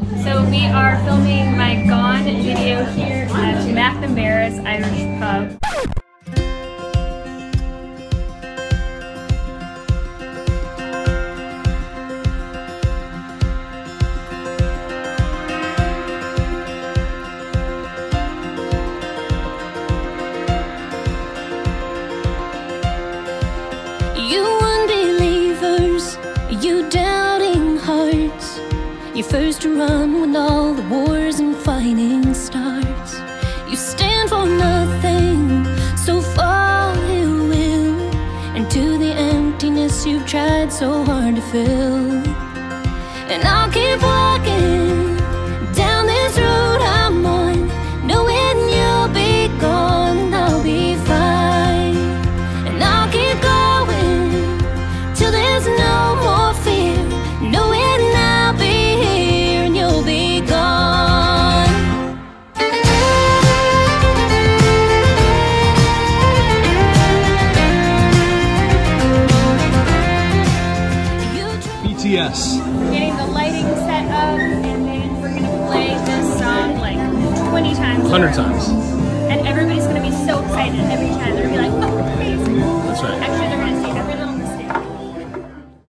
So we are filming my Gone video here at McNamara's Irish Pub. You unbelievers, you doubting hearts, you're first to run when all the wars and fighting starts. You stand for nothing, so fall you will, and to the emptiness you've tried so hard to fill. And I'll keep walking down this road I'm on, knowing you'll be gone and I'll be fine. And I'll keep going till there's no more fear, knowing I'll be here and you'll be gone. BTS. Getting the lighting set up, and then we're gonna play this song like 20 times. 100 times. And everybody's gonna be so excited every time. They're gonna be like, oh, amazing. That's right. Actually,